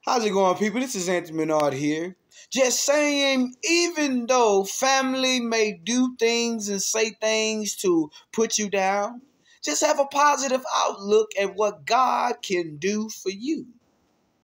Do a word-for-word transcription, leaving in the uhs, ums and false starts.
How's it going, people? This is Menard here. Just saying, even though family may do things and say things to put you down, just have a positive outlook at what God can do for you.